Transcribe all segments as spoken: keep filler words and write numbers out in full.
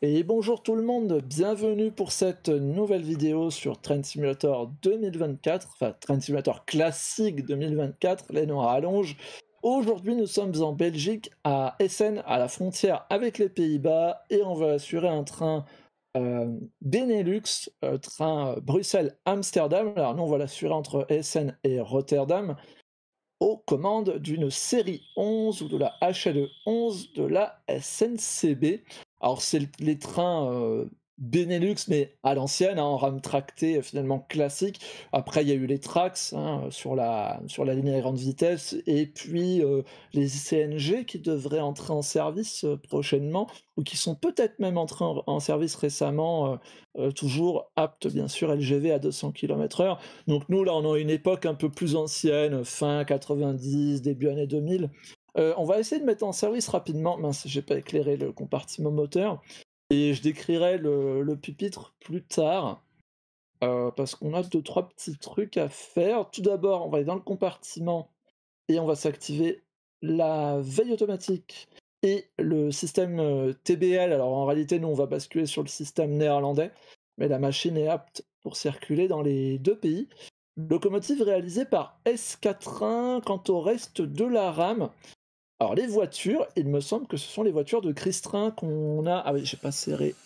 Et bonjour tout le monde, bienvenue pour cette nouvelle vidéo sur Train Simulator deux mille vingt-quatre, enfin Train Simulator classique deux mille vingt-quatre, les noms rallongent. Aujourd'hui nous sommes en Belgique, à Essen, à la frontière avec les Pays-Bas, et on va assurer un train euh, Benelux, euh, train euh, Bruxelles-Amsterdam. Alors nous on va l'assurer entre Essen et Rotterdam, aux commandes d'une série onze ou de la H L E onze de la S N C B. Alors c'est le- les trains euh, Benelux, mais à l'ancienne, hein, en rame tractée euh, finalement classique. Après il y a eu les Trax, hein, sur la, sur la ligne à grande vitesse, et puis euh, les C N G qui devraient entrer en service euh, prochainement, ou qui sont peut-être même entrés en, en service récemment, euh, euh, toujours aptes bien sûr L G V à deux cents kilomètres heure. Donc nous, là, on a une époque un peu plus ancienne, fin quatre-vingt-dix, début années deux mille. Euh, on va essayer de mettre en service rapidement. Mince, j'ai pas éclairé le compartiment moteur. Et je décrirai le, le pupitre plus tard, euh, parce qu'on a deux, trois petits trucs à faire. Tout d'abord, on va aller dans le compartiment et on va s'activer la veille automatique et le système euh, T B L. Alors en réalité, nous, on va basculer sur le système néerlandais, mais la machine est apte pour circuler dans les deux pays. Locomotive réalisée par S quatre-un. Quant au reste de la rame, alors les voitures, il me semble que ce sont les voitures de Christrin qu'on a. Ah oui, j'ai pas serré.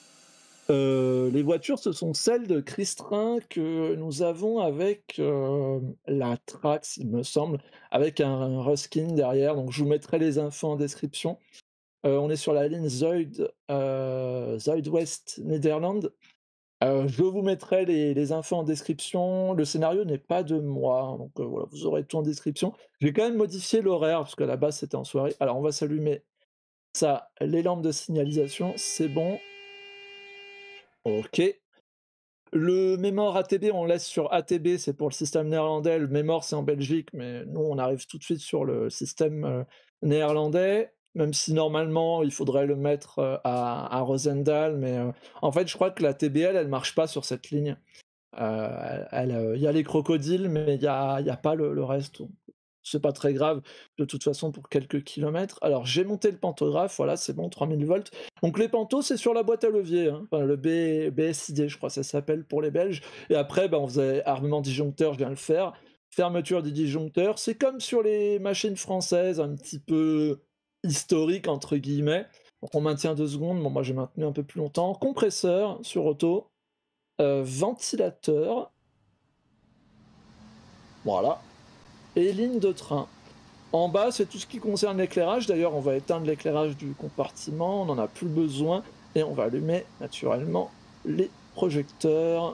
Euh, les voitures, ce sont celles de Christrin que nous avons avec euh, la Trax, il me semble, avec un, un Ruskin derrière. Donc je vous mettrai les infos en description. Euh, on est sur la ligne Zuid, euh, Zuid-West Nederland. Euh, je vous mettrai les, les infos en description. Le scénario n'est pas de moi, hein, donc euh, voilà, vous aurez tout en description. J'ai quand même modifié l'horaire, parce qu'à la base c'était en soirée. Alors on va s'allumer ça, les lampes de signalisation, c'est bon. Ok. Le Mémor A T B, on laisse sur A T B, c'est pour le système néerlandais. Le Mémor, c'est en Belgique, mais nous, on arrive tout de suite sur le système euh, néerlandais, même si normalement, il faudrait le mettre euh, à, à Roosendaal. Mais euh, en fait, je crois que la T B L, elle marche pas sur cette ligne. Euh, elle, euh, il y a les crocodiles, mais il n'y a, il y a pas le, le reste. Donc, c'est pas très grave, de toute façon, pour quelques kilomètres. Alors, j'ai monté le pantographe, voilà, c'est bon, trois mille volts. Donc, les pantos, c'est sur la boîte à levier, hein. Enfin, le B, B S I D, je crois que ça s'appelle pour les Belges. Et après, ben, on faisait armement disjoncteur, je viens de le faire. Fermeture du disjoncteur, c'est comme sur les machines françaises, un petit peu historique, entre guillemets. Donc, on maintient deux secondes, bon, moi j'ai maintenu un peu plus longtemps. Compresseur sur auto, euh, ventilateur, voilà, et ligne de train. En bas, c'est tout ce qui concerne l'éclairage. D'ailleurs, on va éteindre l'éclairage du compartiment, on n'en a plus besoin, et on va allumer naturellement les projecteurs.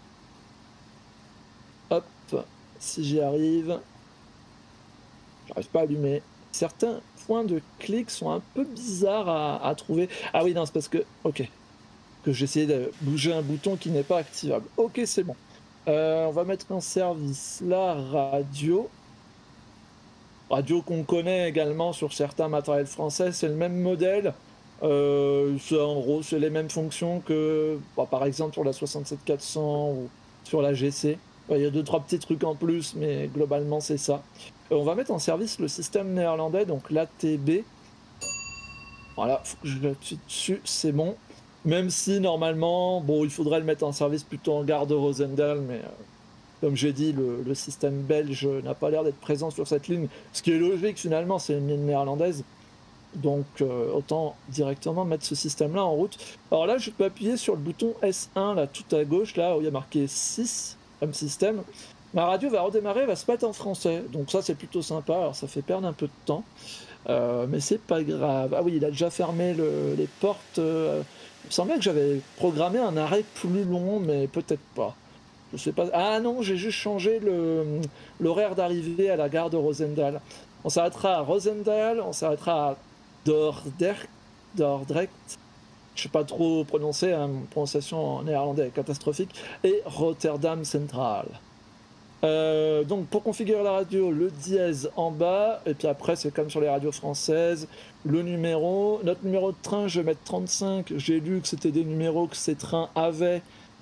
Hop, si j'y arrive, j'arrive pas à allumer. Certains points de clic sont un peu bizarres à, à trouver. Ah oui, non, c'est parce que, ok, que j'essayais de bouger un bouton qui n'est pas activable. Ok, c'est bon. Euh, on va mettre en service la radio. Radio qu'on connaît également sur certains matériels français, c'est le même modèle. Euh, c'est- en gros, c'est les mêmes fonctions que, bah, par exemple, sur la soixante-sept quatre cents ou sur la G C. Ouais, il y a deux, trois petits trucs en plus, mais globalement, c'est ça. Euh, on va mettre en service le système néerlandais, donc l'A T B. Voilà, faut que je appuie dessus, c'est bon. Même si, normalement, bon, il faudrait le mettre en service plutôt en gare de Roosendaal, mais euh, comme j'ai dit, le, le système belge n'a pas l'air d'être présent sur cette ligne, ce qui est logique finalement, c'est une ligne néerlandaise. Donc euh, autant directement mettre ce système-là en route. Alors là, je peux appuyer sur le bouton S un, là, tout à gauche, là, où il y a marqué six comme système. Ma radio va redémarrer, va se mettre en français. Donc ça, c'est plutôt sympa. Alors ça fait perdre un peu de temps. Euh, mais c'est pas grave. Ah oui, il a déjà fermé le- les portes. euh, Il me semblait que j'avais programmé un arrêt plus long, mais peut-être pas. Je sais pas. Ah non, j'ai juste changé le l'horaire d'arrivée à la gare de Roosendaal. On s'arrêtera à Roosendaal, on s'arrêtera à Dordrecht, Dordrecht, je sais pas trop prononcer, hein, une prononciation en néerlandais est catastrophique, et Rotterdam Central. Euh, donc pour configurer la radio, le dièse en bas, et puis après c'est comme sur les radios françaises, le numéro, notre numéro de train, je vais mettre trente-cinq, j'ai lu que c'était des numéros que ces trains avaient,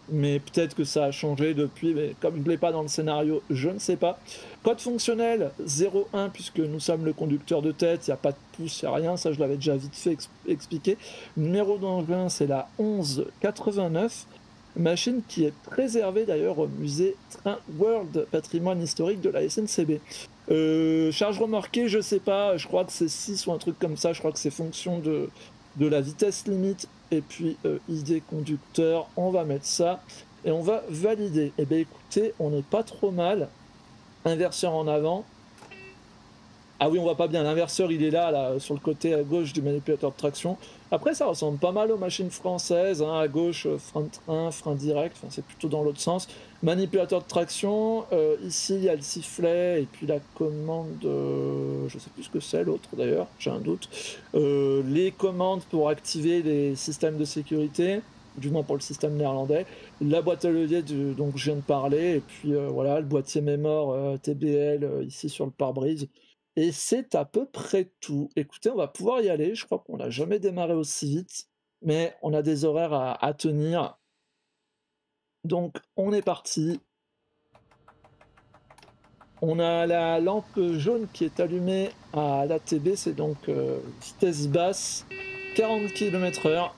mais peut-être que ça a changé depuis, mais comme je ne l'ai pas dans le scénario, je ne sais pas. Code fonctionnel zéro un, puisque nous sommes le conducteur de tête, il n'y a pas de pouce, il n'y a rien, ça je l'avais déjà vite fait ex expliquer. Numéro d'engin, c'est la onze quatre-vingt-neuf, machine qui est préservée d'ailleurs au musée Train World Patrimoine historique de la S N C B. Euh, charge remorquée, je sais pas, je crois que c'est six ou un truc comme ça, je crois que c'est fonction de, de la vitesse limite. Et puis euh, I D conducteur, on va mettre ça et on va valider. Et bien écoutez, on n'est pas trop mal. Inverseur en avant. Ah oui, on voit pas bien, l'inverseur il est là, là, sur le côté à gauche du manipulateur de traction. Après ça ressemble pas mal aux machines françaises, hein, à gauche, euh, frein de train, frein direct, enfin, c'est plutôt dans l'autre sens. Manipulateur de traction, euh, ici il y a le sifflet et puis la commande, euh, je sais plus ce que c'est l'autre d'ailleurs, j'ai un doute. Euh, les commandes pour activer les systèmes de sécurité, du moins pour le système néerlandais. La boîte à levier du, dont je viens de parler, et puis euh, voilà, le boîtier mémore euh, T B L euh, ici sur le pare-brise. Et c'est à peu près tout. Écoutez, on va pouvoir y aller. Je crois qu'on n'a jamais démarré aussi vite, mais on a des horaires à, à tenir. Donc, on est parti. On a la lampe jaune qui est allumée à l'A T B, c'est donc euh, vitesse basse, quarante kilomètres heure.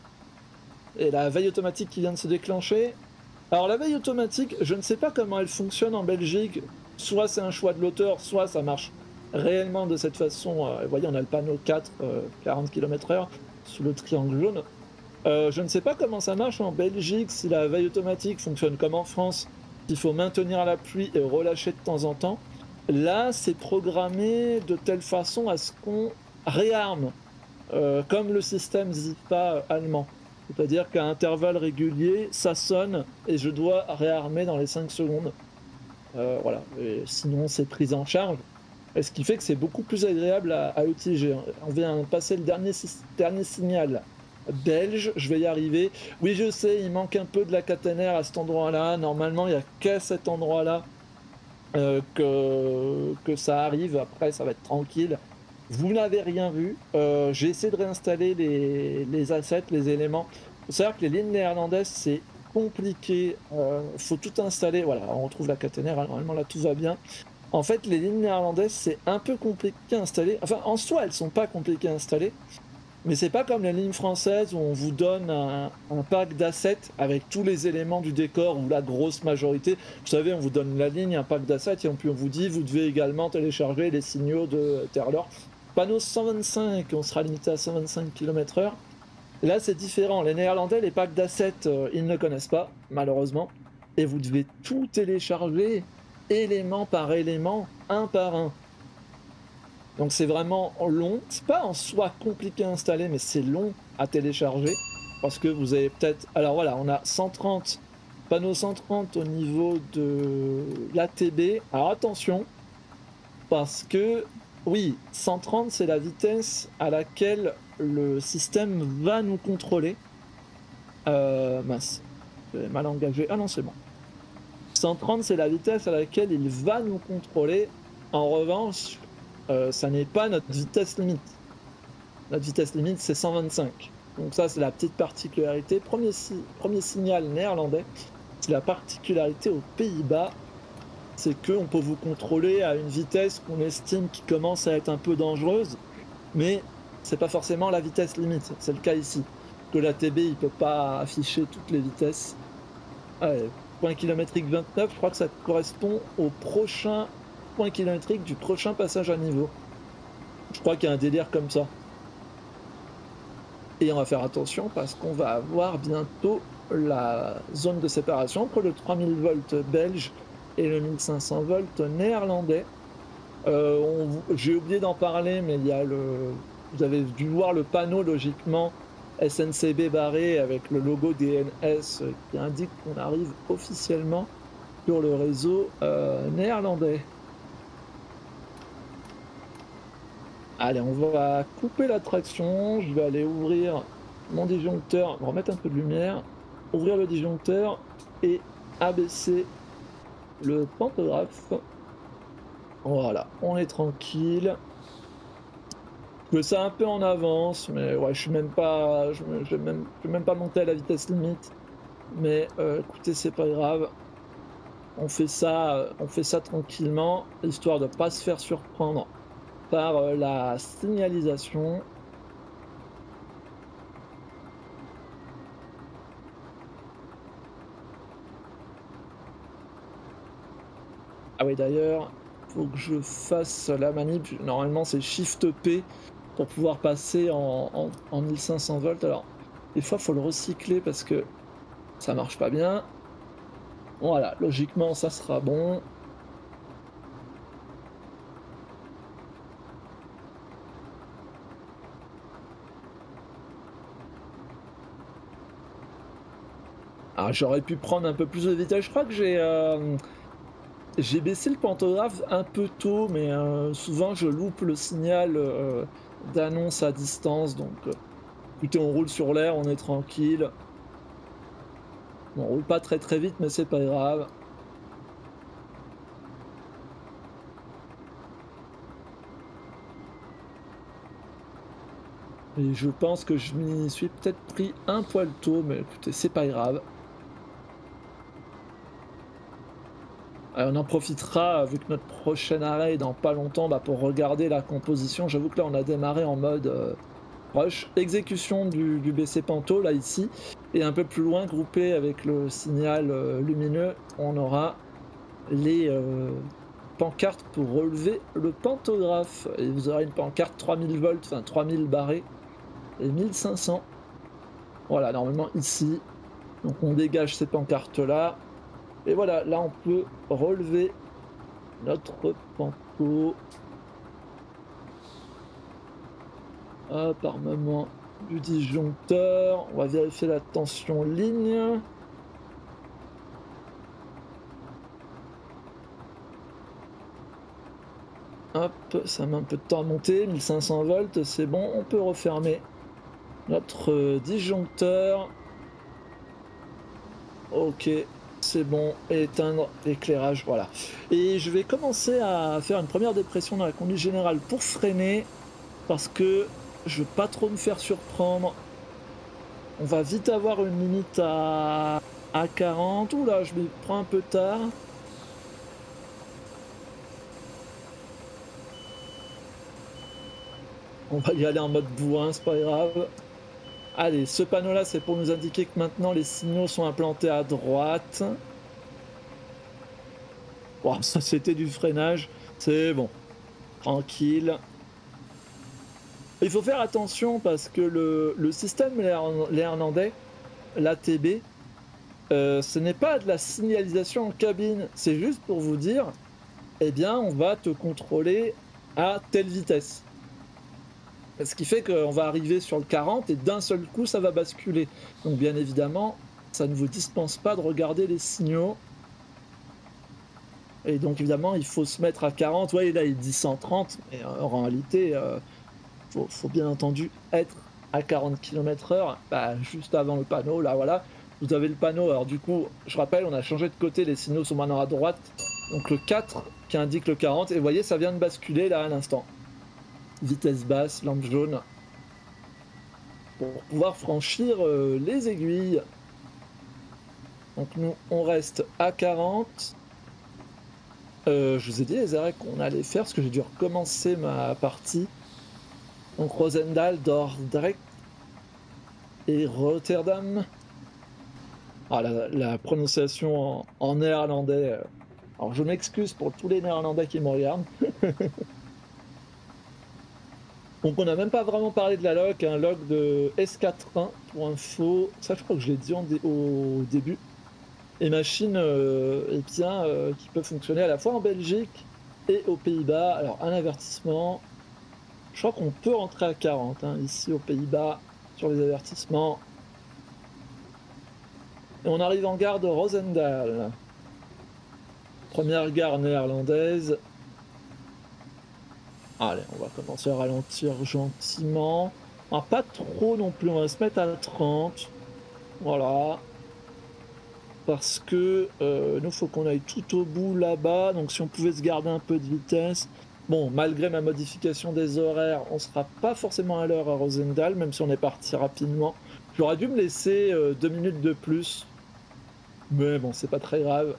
Et la veille automatique qui vient de se déclencher. Alors, la veille automatique, je ne sais pas comment elle fonctionne en Belgique. Soit c'est un choix de l'auteur, soit ça marche réellement de cette façon. Euh, vous voyez, on a le panneau quatre, euh, quarante kilomètres heure, sous le triangle jaune. Euh, je ne sais pas comment ça marche en Belgique, si la veille automatique fonctionne comme en France, il faut maintenir la pluie et relâcher de temps en temps. Là, c'est programmé de telle façon à ce qu'on réarme, euh, comme le système Zipa allemand. C'est-à-dire qu'à intervalles réguliers, ça sonne et je dois réarmer dans les cinq secondes. Euh, voilà, et sinon c'est pris en charge. Et ce qui fait que c'est beaucoup plus agréable à, à utiliser. On vient passer le dernier, dernier signal belge, je vais y arriver. Oui, je sais, il manque un peu de la caténaire à cet endroit-là. Normalement, il n'y a qu'à cet endroit-là euh, que, que ça arrive. Après, ça va être tranquille. Vous n'avez rien vu. Euh, j'ai essayé de réinstaller les, les assets, les éléments. Il faut savoir que les lignes néerlandaises, c'est compliqué. Il euh, faut tout installer. Voilà, on retrouve la caténaire. Normalement, là, tout va bien. En fait, les lignes néerlandaises, c'est un peu compliqué à installer. Enfin, en soi, elles sont pas compliquées à installer. Mais c'est pas comme les lignes françaises où on vous donne un, un pack d'assets avec tous les éléments du décor ou la grosse majorité. Vous savez, on vous donne la ligne, un pack d'assets, et puis on vous dit, vous devez également télécharger les signaux de Terlor. Panneau cent vingt-cinq, on sera limité à cent vingt-cinq kilomètres heure. Là, c'est différent. Les Néerlandais, les packs d'assets, euh, ils ne connaissent pas, malheureusement. Et vous devez tout télécharger, élément par élément, un par un. Donc c'est vraiment long. C'est pas en soi compliqué à installer, mais c'est long à télécharger. Parce que vous avez peut-être... Alors voilà, on a cent trente, panneau cent trente au niveau de l'A T B. Alors attention, parce que, oui, cent trente, c'est la vitesse à laquelle le système va nous contrôler. Euh, mince, j'ai mal engagé. Ah non, c'est bon. cent trente, c'est la vitesse à laquelle il va nous contrôler. En revanche, euh, ça n'est pas notre vitesse limite. Notre vitesse limite, c'est cent vingt-cinq. Donc ça, c'est la petite particularité. Premier, si premier signal néerlandais, c'est la particularité aux Pays-Bas, c'est qu'on peut vous contrôler à une vitesse qu'on estime qui commence à être un peu dangereuse, mais c'est pas forcément la vitesse limite. C'est le cas ici. Que l'A T B, il peut pas afficher toutes les vitesses. Allez, point kilométrique vingt-neuf, je crois que ça correspond au prochain point kilométrique du prochain passage à niveau. Je crois qu'il y a un délire comme ça. Et on va faire attention parce qu'on va avoir bientôt la zone de séparation entre le trois mille volts belge et le mille cinq cents volts néerlandais. Euh, J'ai oublié d'en parler, mais il y a le... Vous avez dû voir le panneau, logiquement, S N C B barré avec le logo D N S qui indique qu'on arrive officiellement sur le réseau euh, néerlandais. Allez, on va couper la traction. Je vais aller ouvrir mon disjoncteur, remettre un peu de lumière, ouvrir le disjoncteur et abaisser le pantographe. Voilà, on est tranquille. Je fais ça un peu en avance, mais ouais, je suis même pas, je, je vais même, je vais même pas monter à la vitesse limite. Mais euh, écoutez, c'est pas grave. On fait ça, euh, on fait ça tranquillement, histoire de pas se faire surprendre par euh, la signalisation. Ah oui, d'ailleurs, faut que je fasse la manip. Normalement, c'est Shift P pour pouvoir passer en, en, en mille cinq cents volts. Alors, des fois, faut le recycler parce que ça marche pas bien. Voilà, logiquement, ça sera bon. Ah, j'aurais pu prendre un peu plus de vitesse. Je crois que j'ai euh, j'ai baissé le pantographe un peu tôt, mais euh, souvent je loupe le signal euh, d'annonce à distance. Donc, euh, écoutez, on roule sur l'air, on est tranquille. Bon, on roule pas très très vite, mais c'est pas grave. Et je pense que je m'y suis peut-être pris un poil tôt, mais écoutez, c'est pas grave. Euh, on en profitera, vu que notre prochain arrêt est dans pas longtemps, bah, pour regarder la composition. J'avoue que là, on a démarré en mode euh, rush, exécution du, du B C Panto, là, ici. Et un peu plus loin, groupé avec le signal euh, lumineux, on aura les euh, pancartes pour relever le pantographe. Et vous aurez une pancarte trois mille volts, enfin trois mille barrés, et mille cinq cents. Voilà, normalement ici. Donc on dégage ces pancartes-là. Et voilà, là on peut relever notre panto. Hop, armement du disjoncteur. On va vérifier la tension ligne. Hop, ça met un peu de temps à monter. mille cinq cents volts, c'est bon. On peut refermer notre euh, disjoncteur. Ok, c'est bon. Et éteindre l'éclairage, voilà. Et je vais commencer à faire une première dépression dans la conduite générale pour freiner. Parce que je veux pas trop me faire surprendre. On va vite avoir une limite à, à quarante. Oula, je me prends un peu tard. On va y aller en mode bourrin, c'est pas grave. Allez, ce panneau-là, c'est pour nous indiquer que maintenant les signaux sont implantés à droite. Bon, ça c'était du freinage. C'est bon. Tranquille. Il faut faire attention parce que le, le système néerlandais, l'A T B, euh, ce n'est pas de la signalisation en cabine. C'est juste pour vous dire, eh bien, on va te contrôler à telle vitesse. Ce qui fait qu'on va arriver sur le quarante et d'un seul coup, ça va basculer. Donc, bien évidemment, ça ne vous dispense pas de regarder les signaux. Et donc, évidemment, il faut se mettre à quarante. Ouais, là, il dit cent trente, mais euh, en réalité, il euh, faut, faut bien entendu être à quarante kilomètres heure, bah, juste avant le panneau. Là, voilà, vous avez le panneau. Alors, du coup, je rappelle, on a changé de côté, les signaux sont maintenant à droite. Donc, le quatre qui indique le quarante. Et vous voyez, ça vient de basculer là à l'instant. Vitesse basse, lampe jaune. Pour pouvoir franchir euh, les aiguilles. Donc, nous, on reste à quarante. Euh, je vous ai dit les arrêts qu'on allait faire parce que j'ai dû recommencer ma partie. Donc Roosendaal, Dordrecht et Rotterdam. Ah, la, la prononciation en, en néerlandais. euh. Alors je m'excuse pour tous les néerlandais qui me regardent. Donc on n'a même pas vraiment parlé de la log, un log de S quatre-vingts pour info. Ça je crois que je l'ai dit en dé au début. Et machine euh, eh bien, euh, qui peut fonctionner à la fois en Belgique et aux Pays-Bas. Alors un avertissement. Je crois qu'on peut rentrer à quarante hein, ici aux Pays-Bas sur les avertissements. Et on arrive en gare de Roosendaal. Première gare néerlandaise. Allez, on va commencer à ralentir gentiment. Ah, pas trop non plus, on va se mettre à trente. Voilà. Parce que euh, nous, il faut qu'on aille tout au bout là-bas. Donc si on pouvait se garder un peu de vitesse. Bon, malgré ma modification des horaires, on sera pas forcément à l'heure à Roosendaal, même si on est parti rapidement. J'aurais dû me laisser euh, deux minutes de plus. Mais bon, c'est pas très grave.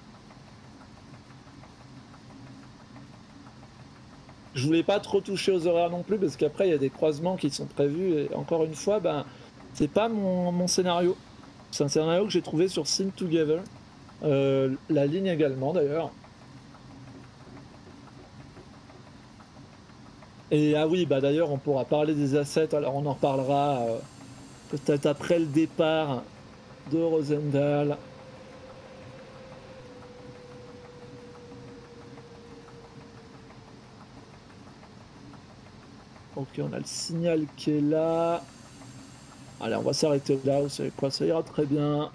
Je voulais pas trop toucher aux horaires non plus parce qu'après il y a des croisements qui sont prévus et encore une fois, ben, c'est pas mon mon scénario. C'est un scénario que j'ai trouvé sur Sync Together, heu, la ligne également d'ailleurs. Et ah oui, bah, d'ailleurs on pourra parler des assets, alors on en reparlera, heu, peut-être après le départ de Rosendal. OK, on a le signal qui est là. Allez, on va s'arrêter là, vous savez quoi? Ça ira très bien.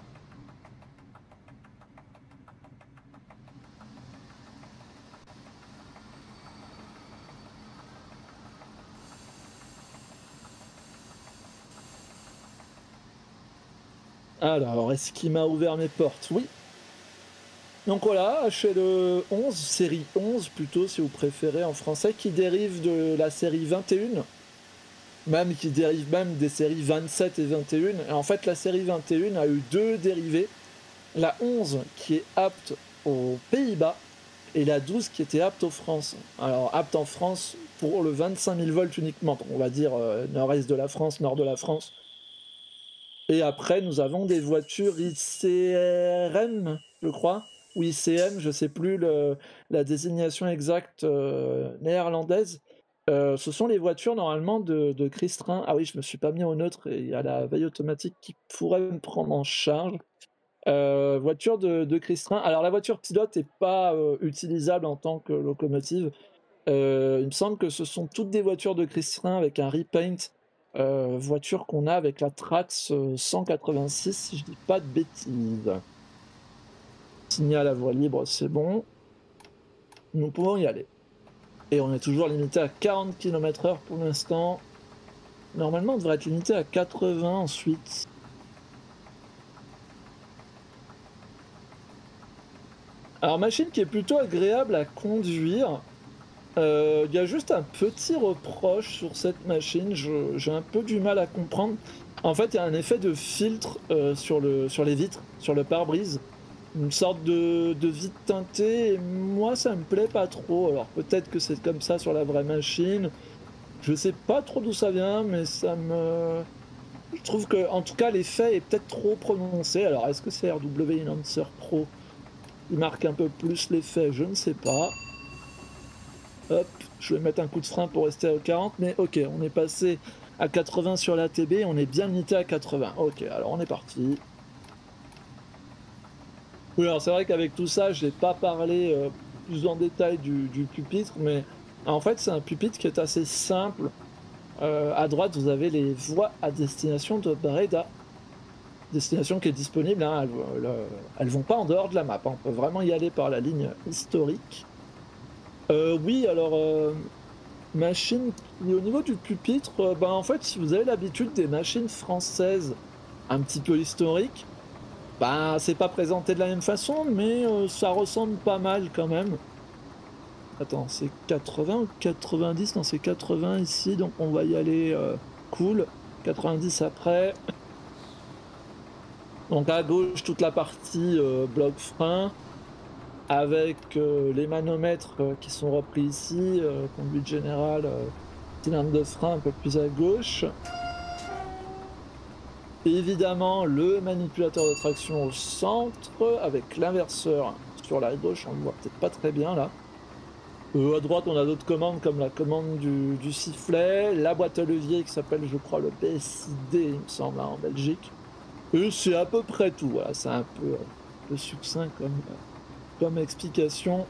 Alors, est-ce qu'il m'a ouvert mes portes? Oui. Donc voilà, H L E onze, série onze plutôt si vous préférez en français, qui dérive de la série vingt et un, même qui dérive même des séries vingt-sept et vingt et un. Et en fait, la série vingt et un a eu deux dérivés. La onze qui est apte aux Pays-Bas et la douze qui était apte en France. Alors apte en France pour le vingt-cinq mille volts uniquement, on va dire euh, nord-est de la France, nord de la France. Et après, nous avons des voitures I C R M, je crois, ou I C M, je sais plus le, la désignation exacte euh, néerlandaise. Euh, ce sont les voitures normalement de, de Chris Train. Ah oui, je me suis pas mis au neutre et il y a la veille automatique qui pourrait me prendre en charge. Euh, voiture de, de Chris Train. Alors la voiture pilote n'est pas euh, utilisable en tant que locomotive. Euh, il me semble que ce sont toutes des voitures de Chris Train avec un repaint. Euh, voiture qu'on a avec la Trax euh, cent quatre-vingt-six, si je dis pas de bêtises. Signal à voie libre, c'est bon. Nous pouvons y aller. Et on est toujours limité à quarante kilomètres heure pour l'instant. Normalement, on devrait être limité à quatre-vingts ensuite. Alors, machine qui est plutôt agréable à conduire. Il euh, y a juste un petit reproche sur cette machine, j'ai un peu du mal à comprendre. En fait, il y a un effet de filtre euh, sur, le, sur les vitres, sur le pare-brise. Une sorte de, de vitre teintée, et moi ça me plaît pas trop. Alors peut-être que c'est comme ça sur la vraie machine. Je sais pas trop d'où ça vient, mais ça me... Je trouve que, en tout cas, l'effet est peut-être trop prononcé. Alors est-ce que c'est R W Enhancer Pro qui marque un peu plus l'effet? Je ne sais pas. Hop, je vais mettre un coup de frein pour rester à quarante, mais ok, on est passé à quatre-vingts sur la T B, on est bien limité à quatre-vingts. Ok, alors on est parti. Oui, alors c'est vrai qu'avec tout ça, je n'ai pas parlé euh, plus en détail du, du pupitre, mais en fait c'est un pupitre qui est assez simple. Euh, à droite, vous avez les voies à destination de Breda. Destination qui est disponible, hein, elles, elles vont pas en dehors de la map, hein. On peut vraiment y aller par la ligne historique. Euh, oui, alors... Euh, machine qui, au niveau du pupitre, euh, ben en fait, si vous avez l'habitude des machines françaises un petit peu historiques, ben c'est pas présenté de la même façon, mais euh, ça ressemble pas mal quand même. Attends, c'est quatre-vingts ou quatre-vingt-dix? Non, c'est quatre-vingts ici, donc on va y aller euh, cool. quatre-vingt-dix après. Donc à gauche, toute la partie euh, bloc frein, avec euh, les manomètres euh, qui sont repris ici, euh, conduite générale, euh, cylindre de frein un peu plus à gauche. Évidemment, le manipulateur de traction au centre, avec l'inverseur sur la gauche, on le voit peut-être pas très bien là. Euh, à droite, on a d'autres commandes comme la commande du, du sifflet, la boîte à levier qui s'appelle, je crois, le B S I D, il me semble, hein, en Belgique. Et c'est à peu près tout, voilà, c'est un peu, euh, un peu succinct comme, comme explication.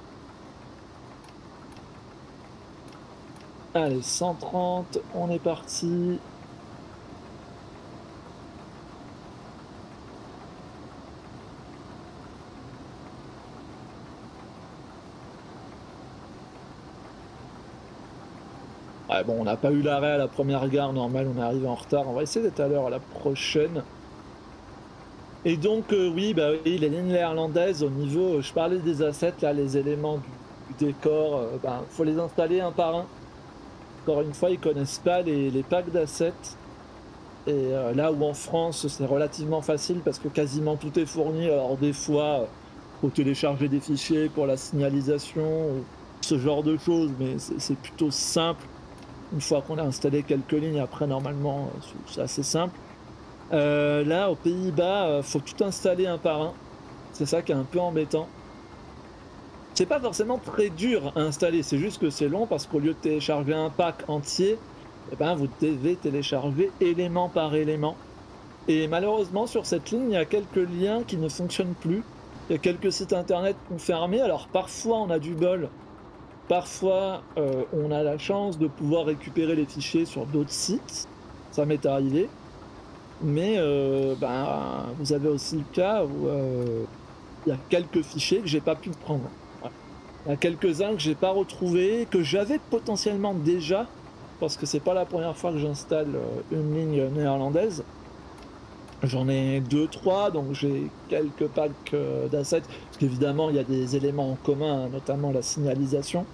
Allez, cent trente, on est parti. Ouais, bon, on n'a pas eu l'arrêt à la première gare, normal, on est arrivé en retard. On va essayer d'être à l'heure à la prochaine. Et donc, euh, oui, bah oui, les lignes néerlandaises, au niveau, je parlais des assets, là, les éléments du, du décor, euh, ben, faut les installer un par un. Encore une fois, ils connaissent pas les, les packs d'assets. Et euh, là où en France c'est relativement facile parce que quasiment tout est fourni, alors des fois euh, faut télécharger des fichiers pour la signalisation ou ce genre de choses, mais c'est c'est plutôt simple. Une fois qu'on a installé quelques lignes, après normalement euh, c'est c'est assez simple. Euh, là aux Pays-Bas, euh, faut tout installer un par un. C'est ça qui est un peu embêtant. C'est pas forcément très dur à installer, c'est juste que c'est long parce qu'au lieu de télécharger un pack entier, eh ben, vous devez télécharger élément par élément. Et malheureusement, sur cette ligne, il y a quelques liens qui ne fonctionnent plus. Il y a quelques sites internet qui ont fermé. Alors parfois, on a du bol. Parfois, euh, on a la chance de pouvoir récupérer les fichiers sur d'autres sites. Ça m'est arrivé. Mais euh, ben, vous avez aussi le cas où euh, il y a quelques fichiers que j'ai pas pu prendre. Ouais. Il y a quelques-uns que j'ai pas retrouvés, que j'avais potentiellement déjà, parce que c'est pas la première fois que j'installe euh, une ligne néerlandaise. J'en ai deux, trois, donc j'ai quelques packs euh, d'assets, parce qu'évidemment il y a des éléments en commun, hein, notamment la signalisation.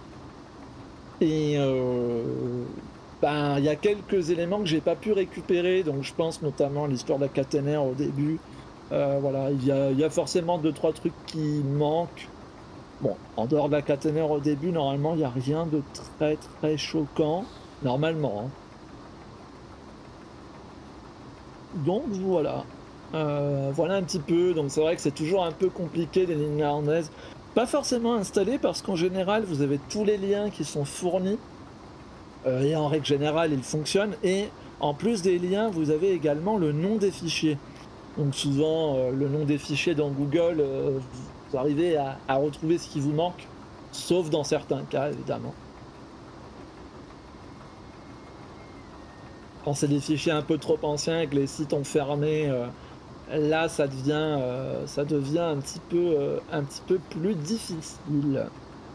Et euh, ben, il y a quelques éléments que j'ai pas pu récupérer, donc je pense notamment à l'histoire de la caténaire au début. Euh, voilà, il y a, il y a forcément deux, trois trucs qui manquent. Bon, en dehors de la caténaire au début, normalement, il n'y a rien de très très choquant. Normalement, hein. Donc voilà. Euh, voilà un petit peu. Donc c'est vrai que c'est toujours un peu compliqué les lignes néerlandaises. Pas forcément installées parce qu'en général, vous avez tous les liens qui sont fournis. Euh, et en règle générale, ils fonctionnent. Et en plus des liens, vous avez également le nom des fichiers. Donc souvent, euh, le nom des fichiers dans Google, euh, vous arrivez à, à retrouver ce qui vous manque. Sauf dans certains cas, évidemment. Quand c'est des fichiers un peu trop anciens et que les sites ont fermé, euh, là ça devient, euh, ça devient un petit peu, euh, un petit peu plus difficile.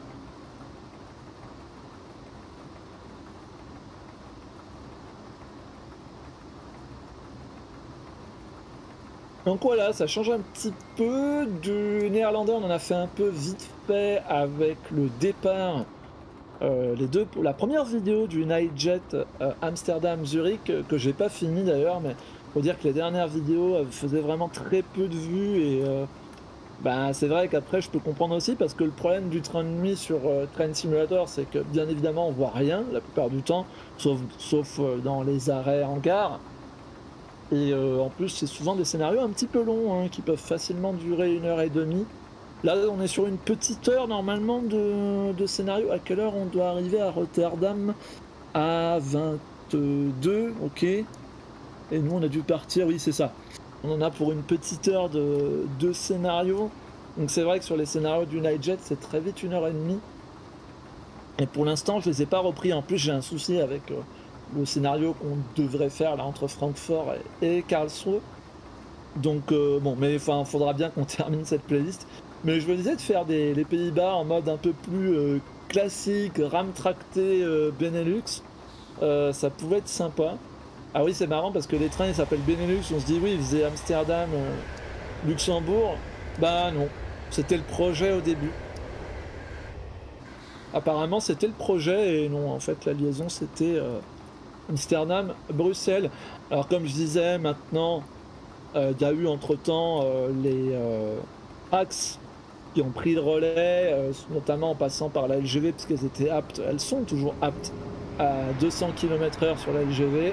Donc voilà, ça change un petit peu. Du néerlandais, on en a fait un peu vite fait avec le départ. Euh, les deux, la première vidéo du Nightjet euh, Amsterdam-Zurich, euh, que j'ai pas fini d'ailleurs, mais faut dire que les dernières vidéos euh, faisaient vraiment très peu de vues et euh, ben, c'est vrai qu'après je peux comprendre aussi parce que le problème du train de nuit sur euh, Train Simulator, c'est que bien évidemment on voit rien la plupart du temps, sauf, sauf euh, dans les arrêts en gare. Et euh, en plus c'est souvent des scénarios un petit peu longs hein, qui peuvent facilement durer une heure et demie. Là, on est sur une petite heure normalement de, de scénario. À quelle heure on doit arriver à Rotterdam? À vingt-deux, ok. Et nous, on a dû partir, oui, c'est ça. On en a pour une petite heure de, de scénario. Donc c'est vrai que sur les scénarios du Nightjet, c'est très vite une heure et demie. Et pour l'instant, je les ai pas repris. En plus, j'ai un souci avec euh, le scénario qu'on devrait faire là entre Francfort et, et Karlsruhe. Donc euh, bon, mais enfin, faudra bien qu'on termine cette playlist. Mais je me disais de faire des, les Pays-Bas en mode un peu plus euh, classique, rame tracté euh, Benelux. Euh, ça pouvait être sympa. Ah oui, c'est marrant parce que les trains ils s'appellent Benelux. On se dit oui, ils faisaient Amsterdam, euh, Luxembourg. Bah non, c'était le projet au début. Apparemment, c'était le projet et non, en fait, la liaison c'était euh, Amsterdam, Bruxelles. Alors comme je disais, maintenant. Euh, Il y a eu entre-temps euh, les euh, Axe qui ont pris le relais, euh, notamment en passant par la L G V, parce qu'elles étaient aptes, elles sont toujours aptes à deux cents kilomètres heure sur la L G V.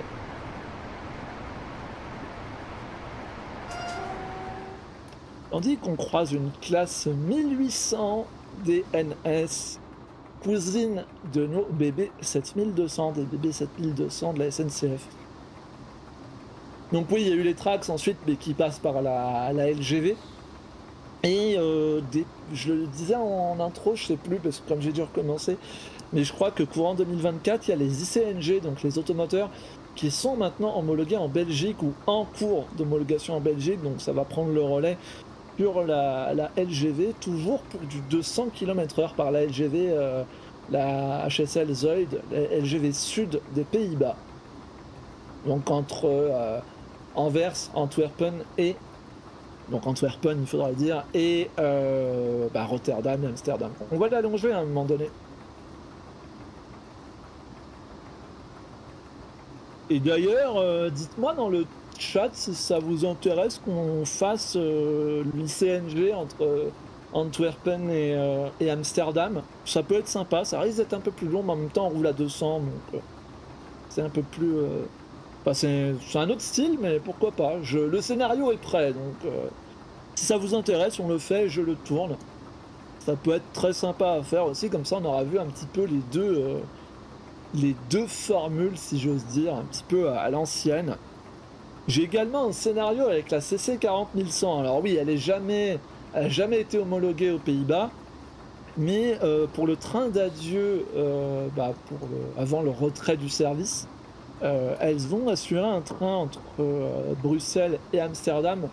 Tandis qu'on croise une classe mille huit cents D N S, cousine de nos B B sept mille deux cents, des B B sept mille deux cents de la S N C F. Donc oui, il y a eu les Trax ensuite, mais qui passent par la, la L G V. Et euh, des, je le disais en intro, je sais plus, parce que comme j'ai dû recommencer, mais je crois que courant deux mille vingt-quatre, il y a les I C N G, donc les automoteurs, qui sont maintenant homologués en Belgique ou en cours d'homologation en Belgique, donc ça va prendre le relais sur la, la L G V, toujours pour du deux cents kilomètres heure par la L G V, euh, la H S L Zuid, la L G V Sud des Pays-Bas. Donc entre euh, Anvers, Antwerpen et donc Antwerpen, il faudra le dire, et euh, bah, Rotterdam et Amsterdam. On va l'allonger à un moment donné. Et d'ailleurs, euh, dites-moi dans le chat si ça vous intéresse qu'on fasse euh, l'I C N G entre euh, Antwerpen et, euh, et Amsterdam. Ça peut être sympa, ça risque d'être un peu plus long, mais en même temps on roule à deux cents, donc euh, c'est un peu plus... euh, Enfin, c'est c'est un autre style, mais pourquoi pas. Je, le scénario est prêt, donc euh, si ça vous intéresse, on le fait, je le tourne. Ça peut être très sympa à faire aussi, comme ça on aura vu un petit peu les deux, euh, les deux formules, si j'ose dire, un petit peu à, à l'ancienne. J'ai également un scénario avec la C C quarante mille cent. Alors oui, elle est jamais, elle a jamais été homologuée aux Pays-Bas, mais euh, pour le train d'adieu, euh, bah, pour le- avant le retrait du service, euh, elles vont assurer un train entre euh, Bruxelles et Amsterdam.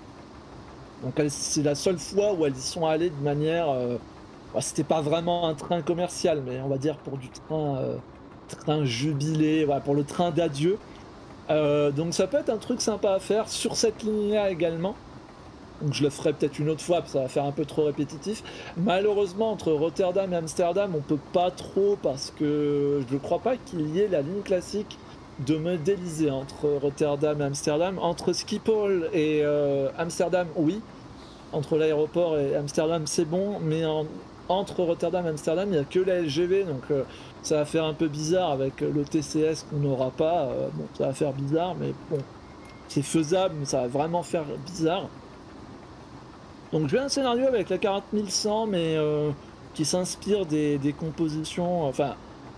Donc elles- c'est la seule fois où elles y sont allées de manière, euh, bah, c'était pas vraiment un train commercial, mais on va dire pour du train, euh, train jubilé, voilà, pour le train d'adieu. Euh, donc ça peut être un truc sympa à faire sur cette ligne-là également. Donc je le ferai peut-être une autre fois, parce que ça va faire un peu trop répétitif. Malheureusement, entre Rotterdam et Amsterdam, on peut pas trop, parce que je ne crois pas qu'il y ait la ligne classique de modéliser entre Rotterdam et Amsterdam. Entre Schiphol et euh, Amsterdam, oui. Entre l'aéroport et Amsterdam, c'est bon, mais en- entre Rotterdam et Amsterdam, il n'y a que la L G V, donc euh, ça va faire un peu bizarre avec le T C S qu'on n'aura pas. Euh, bon, ça va faire bizarre, mais bon, c'est faisable, mais ça va vraiment faire bizarre. Donc j'ai un scénario avec la quarante mille cent, mais euh, qui s'inspire des, des compositions. Enfin,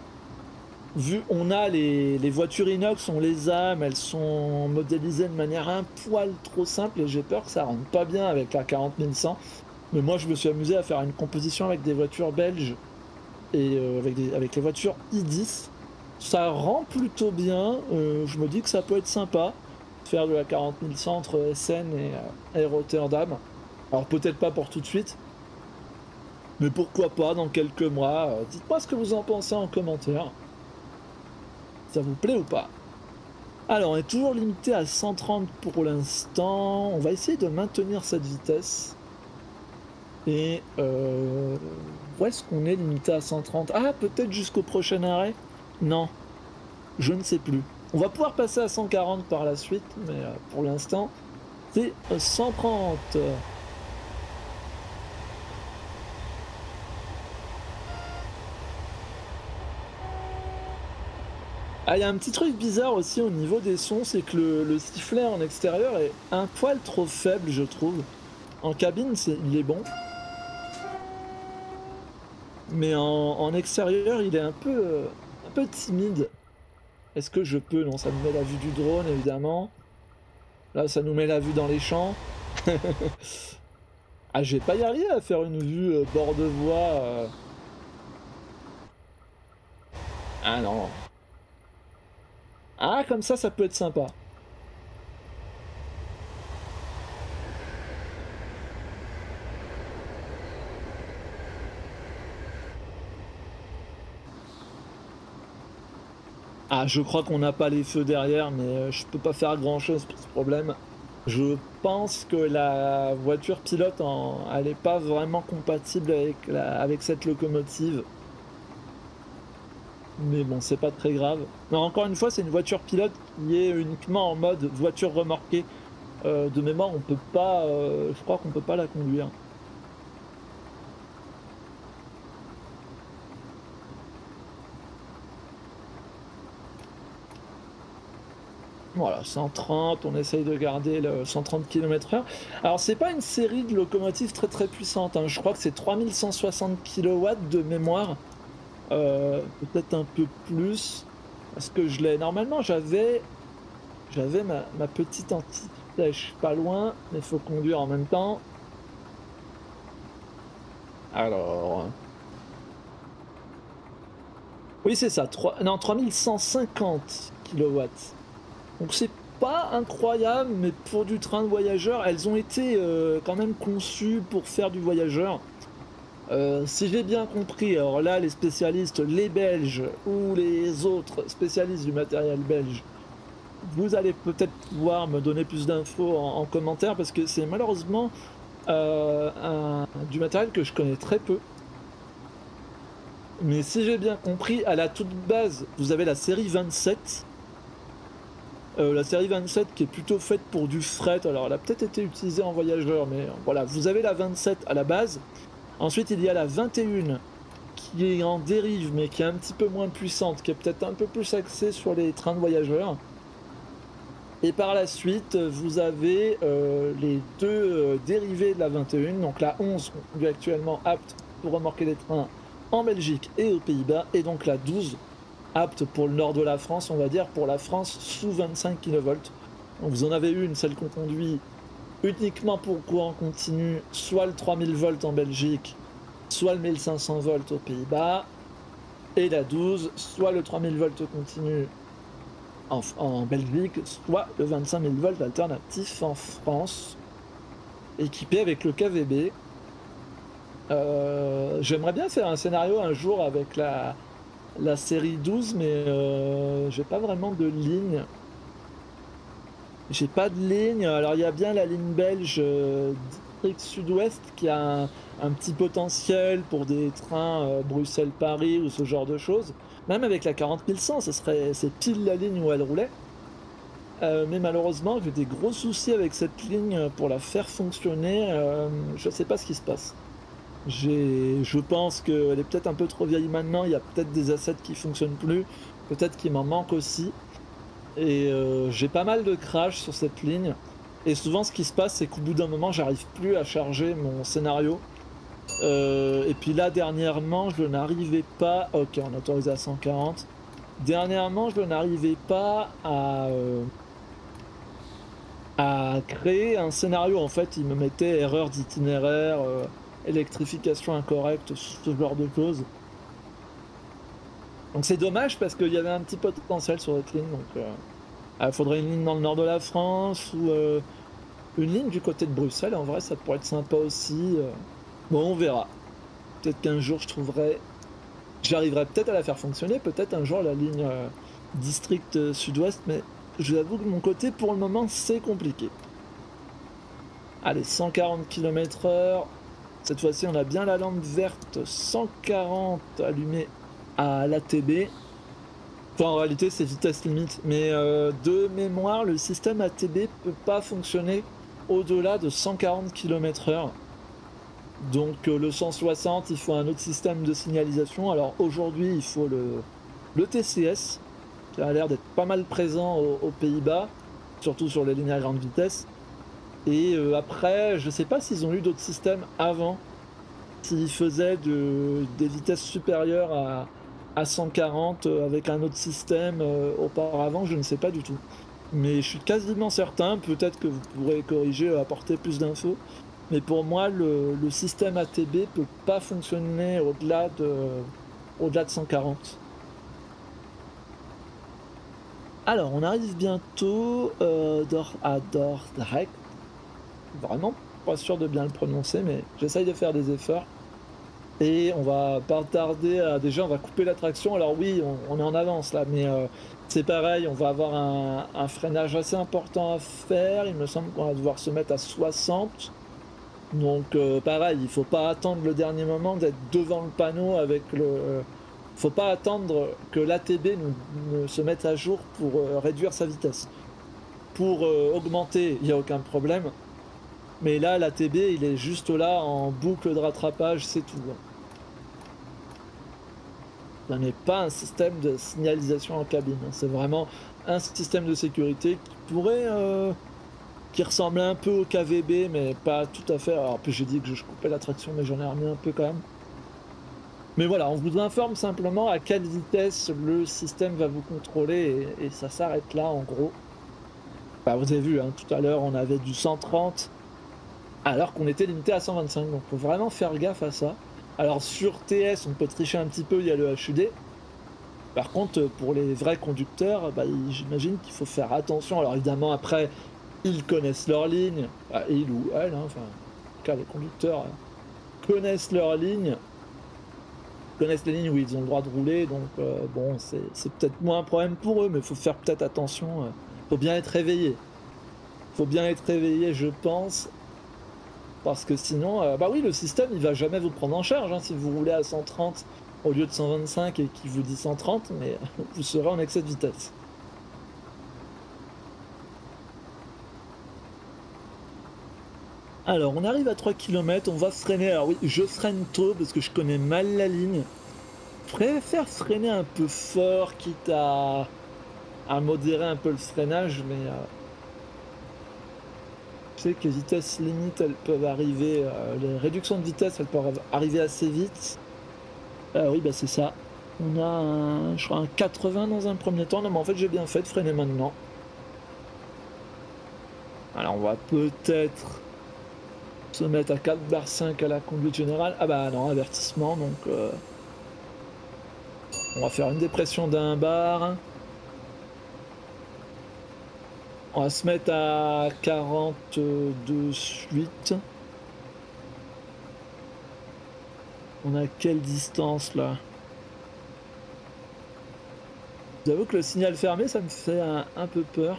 vu on a les, les voitures inox, on les a, mais elles sont modélisées de manière un poil trop simple, et j'ai peur que ça rentre pas bien avec la quarante mille cent. Mais moi, je me suis amusé à faire une composition avec des voitures belges et euh, avec, des, avec les voitures i dix. Ça rend plutôt bien. Euh, je me dis que ça peut être sympa de faire de la quarante mille cent entre Essen et, euh, et Rotterdam. Alors peut-être pas pour tout de suite, mais pourquoi pas dans quelques mois. Euh, dites-moi ce que vous en pensez en commentaire. Ça vous plaît ou pas? Alors, on est toujours limité à cent trente pour l'instant. On va essayer de maintenir cette vitesse. Et euh, où est-ce qu'on est limité à cent trente? Ah, peut-être jusqu'au prochain arrêt? Non, je ne sais plus. On va pouvoir passer à cent quarante par la suite, mais euh, pour l'instant, c'est euh, cent trente. Ah, il y a un petit truc bizarre aussi au niveau des sons, c'est que le, le sifflet en extérieur est un poil trop faible, je trouve. En cabine, c'est, il est bon, mais en, en extérieur, il est un peu, euh, un peu timide. Est-ce que je peux? Non, ça me met la vue du drone, évidemment. Là, ça nous met la vue dans les champs. Ah, je vais pas y arriver à faire une vue euh, bord de voie. euh. Ah non. Ah, comme ça, ça peut être sympa. Ah, je crois qu'on n'a pas les feux derrière, mais euh, je peux pas faire grand-chose pour ce problème. Je pense que la voiture pilote, en... elle est pas vraiment compatible avec, la... avec cette locomotive. Mais bon, c'est pas très grave. Mais encore une fois, c'est une voiture pilote qui est uniquement en mode voiture remorquée. Euh, de mémoire, on peut pas... euh, Je crois qu'on peut pas la conduire. Voilà, cent trente, on essaye de garder le cent trente kilomètres heure. Alors, c'est pas une série de locomotives très très puissante, hein. Je crois que c'est trois mille cent soixante kilowatts de mémoire. Euh, peut-être un peu plus. Parce que je l'ai. Normalement, j'avais j'avais ma, ma petite anti-flèche pas loin, mais il faut conduire en même temps. Alors. Oui, c'est ça. trois Non, trois mille cent cinquante kilowatts. Donc c'est pas incroyable, mais pour du train de voyageurs, elles ont été euh, quand même conçues pour faire du voyageur. Euh, si j'ai bien compris, alors là, les spécialistes, les Belges ou les autres spécialistes du matériel belge, vous allez peut-être pouvoir me donner plus d'infos en, en commentaire, parce que c'est malheureusement euh, un- du matériel que je connais très peu. Mais si j'ai bien compris, à la toute base, vous avez la série vingt-sept. Euh, la série vingt-sept qui est plutôt faite pour du fret, alors elle a peut-être été utilisée en voyageur, mais euh, voilà, vous avez la vingt-sept à la base. Ensuite, il y a la vingt et un qui est en dérive, mais qui est un petit peu moins puissante, qui est peut-être un peu plus axée sur les trains de voyageurs. Et par la suite, vous avez euh, les deux euh, dérivés de la vingt et un, donc la onze, qui est actuellement apte pour remorquer des trains en Belgique et aux Pays-Bas, et donc la douze, apte pour le nord de la France, on va dire, pour la France sous vingt-cinq kilovolts. Donc vous en avez une, celle qu'on conduit uniquement pour courant continu, soit le trois mille volts en Belgique, soit le mille cinq cents volts aux Pays-Bas, et la douze, soit le trois mille volts continu en, en Belgique, soit le vingt-cinq mille volts alternatif en France, équipé avec le K V B. Euh, J'aimerais bien faire un scénario un jour avec la, la série douze, mais euh, j'ai pas vraiment de ligne. J'ai pas de ligne. Alors il y a bien la ligne belge euh, District Sud-Ouest qui a un, un petit potentiel pour des trains euh, Bruxelles-Paris ou ce genre de choses. Même avec la quarante mille cent, ce serait, c'est pile la ligne où elle roulait. Euh, mais malheureusement, j'ai des gros soucis avec cette ligne pour la faire fonctionner. Euh, je sais pas ce qui se passe. J'ai, je pense qu'elle est peut-être un peu trop vieille maintenant. Il y a peut-être des assets qui fonctionnent plus. Peut-être qu'il m'en manque aussi. Et euh, j'ai pas mal de crash sur cette ligne. Et souvent, ce qui se passe, c'est qu'au bout d'un moment, j'arrive plus à charger mon scénario. Euh, et puis là, dernièrement, je n'arrivais pas. Ok, on est autorisé à cent quarante. Dernièrement, je n'arrivais pas à, euh, à créer un scénario. En fait, il me mettait erreur d'itinéraire, euh, électrification incorrecte, ce genre de choses. Donc c'est dommage parce qu'il y avait un petit potentiel sur cette ligne. Donc il euh, faudrait une ligne dans le nord de la France ou euh, une ligne du côté de Bruxelles. En vrai, ça pourrait être sympa aussi. Euh. Bon, on verra. Peut-être qu'un jour je trouverai. J'arriverai peut-être à la faire fonctionner. Peut-être un jour la ligne euh, District euh, Sud-Ouest. Mais je vous avoue que de mon côté, pour le moment, c'est compliqué. Allez, cent quarante kilomètres heure. Cette fois-ci, on a bien la lampe verte cent quarante allumée à l'A T B. Enfin, en réalité, c'est vitesse limite. Mais euh, de mémoire, le système A T B peut pas fonctionner au-delà de cent quarante kilomètres heure. Donc euh, le cent soixante, il faut un autre système de signalisation. Alors aujourd'hui, il faut le, le T C S, qui a l'air d'être pas mal présent aux, aux Pays-Bas, surtout sur les lignes à grande vitesse. Et euh, après, je sais pas s'ils ont eu d'autres systèmes avant, s'ils faisaient de, des vitesses supérieures à, à cent quarante euh, avec un autre système euh, auparavant, je ne sais pas du tout. Mais je suis quasiment certain, peut-être que vous pourrez corriger, apporter plus d'infos. Mais pour moi, le, le système A T B peut pas fonctionner au-delà de, au-delà de cent quarante. Alors, on arrive bientôt euh, à Dordrecht. Vraiment pas sûr de bien le prononcer, mais j'essaye de faire des efforts. Et on va pas tarder à... Déjà, on va couper la traction. Alors oui, on, on est en avance là, mais euh, c'est pareil, on va avoir un, un freinage assez important à faire. Il me semble qu'on va devoir se mettre à soixante. Donc euh, pareil, il faut pas attendre le dernier moment d'être devant le panneau avec le... Euh, faut pas attendre que l'A T B nous, nous se mette à jour pour euh, réduire sa vitesse. Pour euh, augmenter, il n'y a aucun problème. Mais là, l'A T B, il est juste là en boucle de rattrapage, c'est tout. Ce n'est pas un système de signalisation en cabine. C'est vraiment un système de sécurité qui pourrait... Euh, qui ressemble un peu au K V B, mais pas tout à fait. Alors, puis j'ai dit que je coupais la traction, mais j'en ai remis un peu quand même. Mais voilà, on vous informe simplement à quelle vitesse le système va vous contrôler, et, et ça s'arrête là, en gros. Bah, vous avez vu, hein, tout à l'heure, on avait du cent trente, alors qu'on était limité à cent vingt-cinq, donc faut vraiment faire gaffe à ça. Alors sur T S, on peut tricher un petit peu, il y a le H U D. Par contre, pour les vrais conducteurs, bah, j'imagine qu'il faut faire attention. Alors évidemment, après, ils connaissent leur ligne, bah, ils ou elles, hein, enfin, en tout cas les conducteurs euh, connaissent leur ligne, connaissent les lignes où ils ont le droit de rouler, donc euh, bon, c'est peut-être moins un problème pour eux, mais il faut faire peut-être attention, euh, faut bien être réveillé. Faut bien être réveillé, je pense, parce que sinon, euh, bah oui, le système, il va jamais vous prendre en charge, hein, si vous roulez à cent trente au lieu de cent vingt-cinq et qu'il vous dit cent trente, mais vous serez en excès de vitesse. Alors, on arrive à trois kilomètres, on va freiner. Alors oui, je freine tôt parce que je connais mal la ligne. Je préfère freiner un peu fort, quitte à, à modérer un peu le freinage, mais euh, je sais que les vitesses limites, elles peuvent arriver, euh, les réductions de vitesse, elles peuvent arriver assez vite. Ah oui, bah c'est ça. On a un, je crois un quatre-vingts dans un premier temps. Non, mais en fait, j'ai bien fait de freiner maintenant. Alors, on va peut-être se mettre à quatre barre cinq à la conduite générale. Ah bah non, avertissement, donc euh, on va faire une dépression d'un bar. On va se mettre à quarante-deux suite. On a quelle distance là? J'avoue que le signal fermé, ça me fait un, un peu peur.